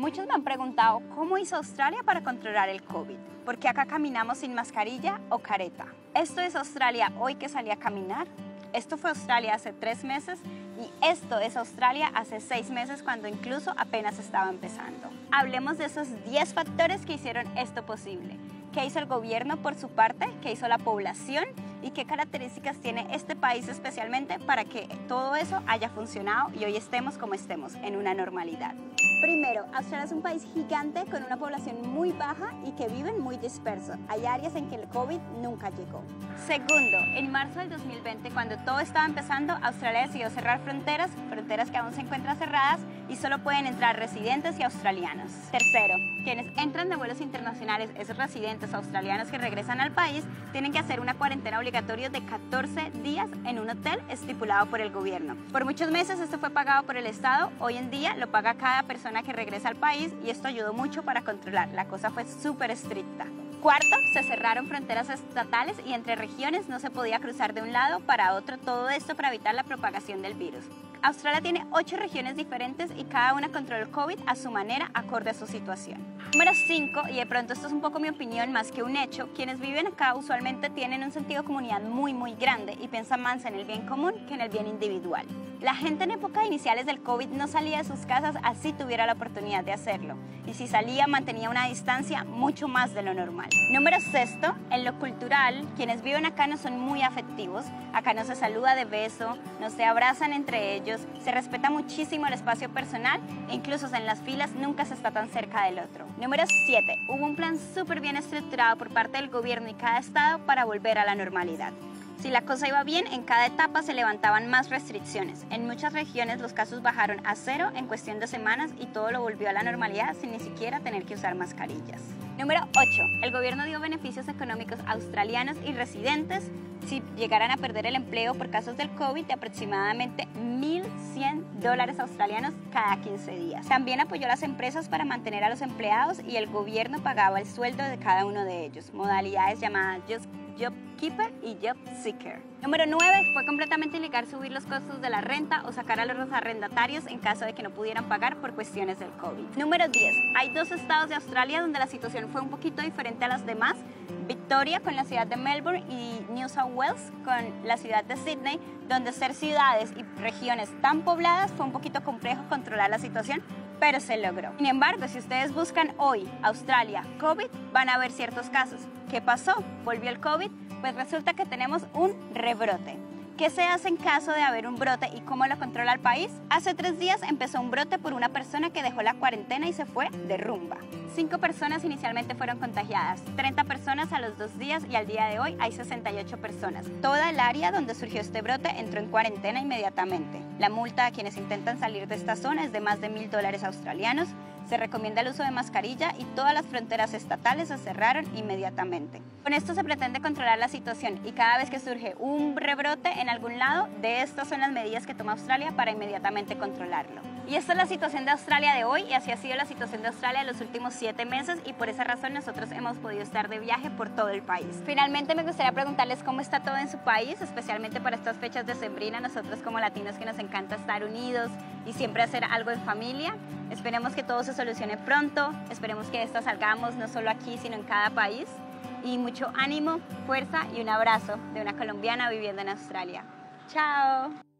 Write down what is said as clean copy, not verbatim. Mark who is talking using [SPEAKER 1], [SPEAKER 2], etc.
[SPEAKER 1] Muchos me han preguntado cómo hizo Australia para controlar el COVID, porque acá caminamos sin mascarilla o careta. Esto es Australia hoy que salí a caminar, esto fue Australia hace 3 meses y esto es Australia hace 6 meses cuando incluso apenas estaba empezando. Hablemos de esos 10 factores que hicieron esto posible. ¿Qué hizo el gobierno por su parte? ¿Qué hizo la población? ¿Y qué características tiene este país especialmente para que todo eso haya funcionado y hoy estemos como estemos, en una normalidad? Primero, Australia es un país gigante con una población muy baja y que viven muy dispersos. Hay áreas en que el COVID nunca llegó. Segundo, en marzo del 2020, cuando todo estaba empezando, Australia decidió cerrar fronteras que aún se encuentran cerradas y solo pueden entrar residentes y australianos. Tercero, quienes entran de vuelos internacionales, esos residentes australianos que regresan al país, tienen que hacer una cuarentena obligatoria de 14 días en un hotel estipulado por el gobierno. Por muchos meses esto fue pagado por el Estado, hoy en día lo paga cada persona que regresa al país y esto ayudó mucho para controlar, la cosa fue súper estricta. Cuarto, se cerraron fronteras estatales y entre regiones no se podía cruzar de un lado para otro, todo esto para evitar la propagación del virus. Australia tiene 8 regiones diferentes y cada una controla el COVID a su manera, acorde a su situación. Número 5, y de pronto esto es un poco mi opinión más que un hecho, quienes viven acá usualmente tienen un sentido de comunidad muy grande y piensan más en el bien común que en el bien individual. La gente en épocas iniciales del COVID no salía de sus casas así tuviera la oportunidad de hacerlo. Y si salía, mantenía una distancia mucho más de lo normal. Número 6, en lo cultural, quienes viven acá no son muy afectivos. Acá no se saluda de beso, no se abrazan entre ellos, se respeta muchísimo el espacio personal e incluso en las filas nunca se está tan cerca del otro. Número 7, hubo un plan súper bien estructurado por parte del gobierno y cada estado para volver a la normalidad. Si la cosa iba bien, en cada etapa se levantaban más restricciones. En muchas regiones los casos bajaron a 0 en cuestión de semanas y todo lo volvió a la normalidad sin ni siquiera tener que usar mascarillas. Número 8. El gobierno dio beneficios económicos a australianos y residentes si llegaran a perder el empleo por casos del COVID de aproximadamente $1.100 australianos cada 15 días. También apoyó a las empresas para mantener a los empleados y el gobierno pagaba el sueldo de cada uno de ellos, modalidades llamadas JobKeeper y JobSeeker. Número 9. Fue completamente ilegal subir los costos de la renta o sacar a los arrendatarios en caso de que no pudieran pagar por cuestiones del COVID. Número 10. Hay 2 estados de Australia donde la situación fue un poquito diferente a las demás. Victoria con la ciudad de Melbourne y New South Wales con la ciudad de Sydney, donde ser ciudades y regiones tan pobladas fue un poquito complejo controlar la situación, pero se logró. Sin embargo, si ustedes buscan hoy Australia COVID, van a ver ciertos casos. ¿Qué pasó? ¿Volvió el COVID? Pues resulta que tenemos un rebrote. ¿Qué se hace en caso de haber un brote y cómo lo controla el país? Hace 3 días empezó un brote por una persona que dejó la cuarentena y se fue de rumba. 5 personas inicialmente fueron contagiadas, 30 personas a los 2 días y al día de hoy hay 68 personas. Toda el área donde surgió este brote entró en cuarentena inmediatamente. La multa a quienes intentan salir de esta zona es de más de $1.000 australianos. Se recomienda el uso de mascarilla y todas las fronteras estatales se cerraron inmediatamente. Con esto se pretende controlar la situación y cada vez que surge un rebrote en algún lado, de estas son las medidas que toma Australia para inmediatamente controlarlo. Y esta es la situación de Australia de hoy y así ha sido la situación de Australia en los últimos 7 meses y por esa razón nosotros hemos podido estar de viaje por todo el país. Finalmente me gustaría preguntarles cómo está todo en su país, especialmente para estas fechas decembrinas, nosotros como latinos que nos encanta estar unidos y siempre hacer algo en familia. Esperemos que todo se solucione pronto, esperemos que esta salgamos no solo aquí sino en cada país y mucho ánimo, fuerza y un abrazo de una colombiana viviendo en Australia. ¡Chao!